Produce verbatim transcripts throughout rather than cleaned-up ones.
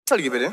Entschuldige bitte.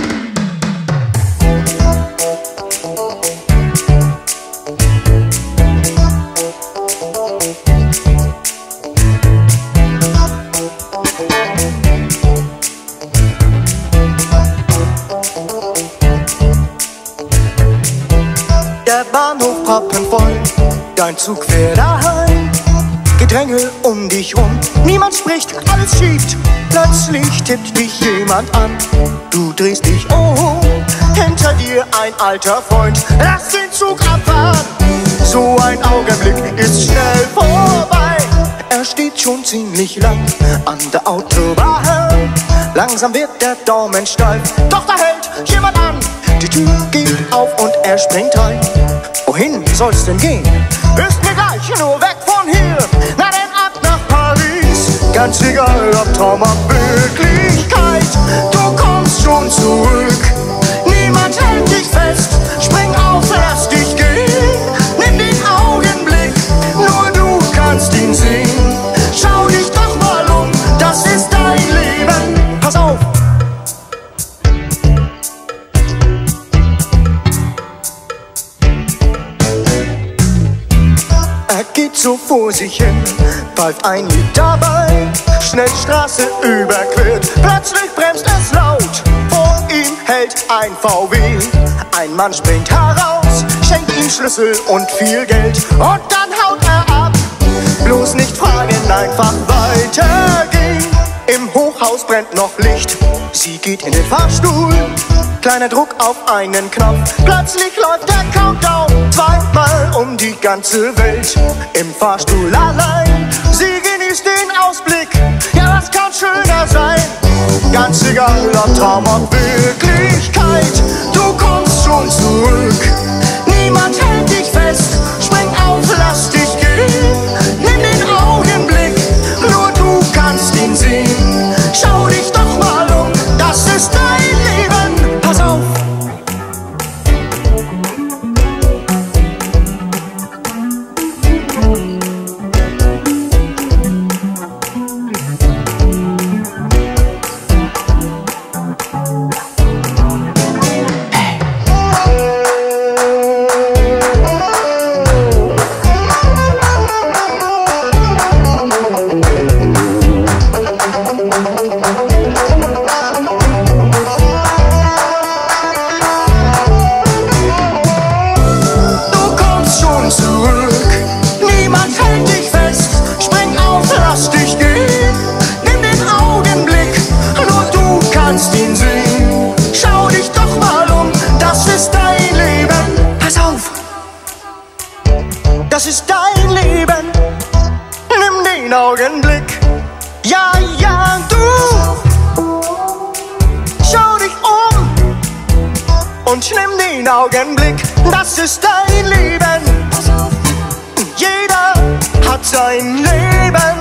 Der Bahnhof proppenvoll, dein Zug fährt daheim. Gedränge um dich rum, niemand spricht, alles schiebt. Plötzlich tippt dich jemand an, du drehst dich um. Hinter dir ein alter Freund, lass den Zug abfahren. So ein Augenblick ist schnell vorbei. Er steht schon ziemlich lang an der Autobahn. Langsam wird der Daumen steif, doch da hält jemand an. Die Tür geht auf und er springt rein. Wohin soll's denn gehen? Ist mir gleich, nur weg von hier. Na denn ab nach Paris. Ganz egal, ob Traum, ob Wirklichkeit. Du kommst schon zurück. Niemand hält dich fest. Spring auf, lass dich gehen. Nimm den Augenblick, nur du kannst ihn sehen. Schau dich doch mal um, das ist dein Leben. Pass auf! Er geht so vor sich hin, pfeift ein Lied dabei, schnell Straße überquert, plötzlich bremst es laut. Vor ihm hält ein V W, ein Mann springt heraus, schenkt ihm Schlüssel und viel Geld und dann haut er ab. Bloß nicht fragen, einfach weitergehen. Im Hochhaus brennt noch Licht, sie geht in den Fahrstuhl. Kleiner Druck auf einen Knopf, plötzlich läuft der Countdown. Zweimal um die ganze Welt, im Fahrstuhl allein. Sie genießt den Ausblick, ja was kann schöner sein? Ganz egal ob Traum, ob Wirklichkeit. Du kommst schon zurück, niemand hält dich fest. Spring auf, lass dich gehen, nimm den Augenblick, nur du kannst ihn sehen. Schau dich doch mal um, das ist dein Leben. Pass auf! Das ist dein Leben, nimm den Augenblick, ja, ja, du. Schau dich um und nimm den Augenblick, das ist dein Leben. Jeder hat sein Leben.